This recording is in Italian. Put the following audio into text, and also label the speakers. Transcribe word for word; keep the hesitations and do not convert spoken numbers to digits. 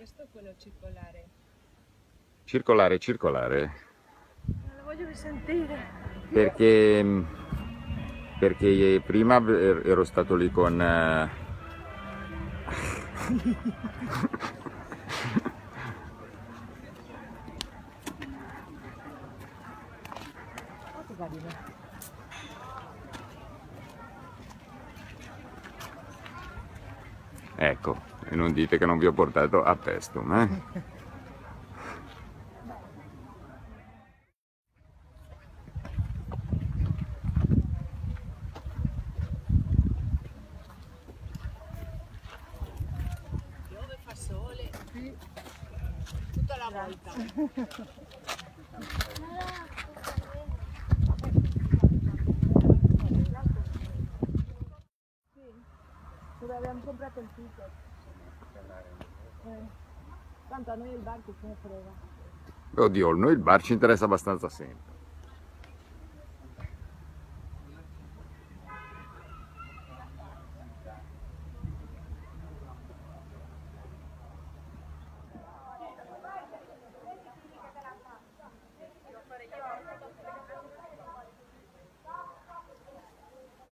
Speaker 1: Questo è quello circolare.
Speaker 2: Circolare, circolare.
Speaker 1: Non lo voglio risentire.
Speaker 2: Perché, perché prima ero stato lì con... eh,
Speaker 1: Oh, che carino.
Speaker 2: Ecco, e non dite che non vi ho portato a Pestum, eh?
Speaker 1: Piove, fa sole. Sì. Tutta la volta. Dove abbiamo comprato il ticket. Eh. Tanto a noi il bar che se ne frega.
Speaker 2: Oddio, noi il bar ci interessa abbastanza sempre.